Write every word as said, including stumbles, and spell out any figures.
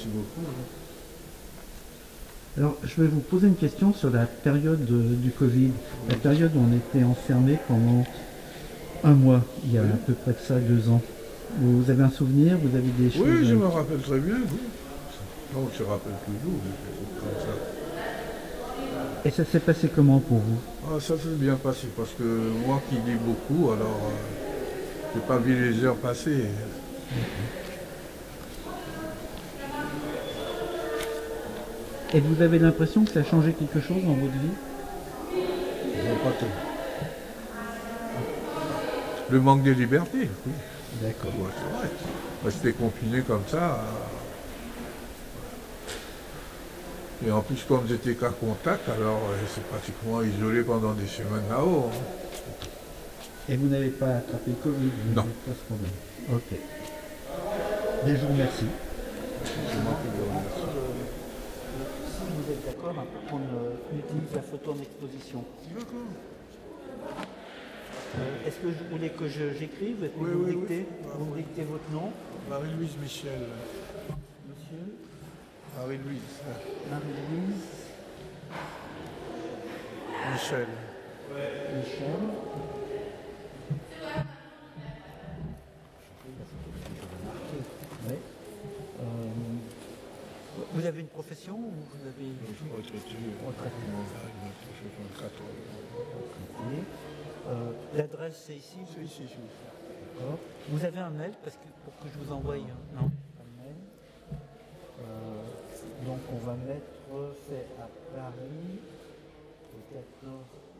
merci beaucoup. Alors, je vais vous poser une question sur la période de- du Covid, la période où on était enfermé pendant un mois, il y a Oui. à peu près de ça deux ans. Vous avez un souvenir, vous avez des choses... Oui, je euh, me rappelle très bien, oui. Donc je rappelle toujours, c'est comme ça. Et ça s'est passé comment pour vous? Ah, ça s'est bien passé parce que moi qui lis beaucoup, alors euh, j'ai pas vu les heures passer. Et vous avez l'impression que ça a changé quelque chose dans votre vie? Je vois pas tout. Le manque de liberté, oui. D'accord. Ouais, c'est vrai. Rester confiné comme ça. euh, Et en plus, comme j'étais qu'à contact, alors euh, c'est pratiquement isolé pendant des semaines là-haut. hein. Et vous n'avez pas attrapé le Covid? Vous Non. n'avez pas ce problème. Ok. Mais je vous remercie. C'est moi qui vous remercie. Si vous êtes d'accord, hein, pour qu'on euh, utilise la photo en exposition. D'accord. Euh, Est-ce que vous voulez que je- j'écrive? Est-ce que Oui, vous me oui, oui. dictez, vous me dictez votre nom? Marie-Louise Michel. Monsieur Marie-Louise Marie-Louise Michel. Michel. Ouais. Euh, vous avez une profession ou vous avez Je suis retraité. retraité? soixante-quatre ans. Oui. Euh, L'adresse c'est ici? C'est ici, ici. D'accord. Vous avez un mail parce que, pour que je vous envoie un... Non, pas de mail. Euh, donc on va mettre, c'est à Paris, au quatorze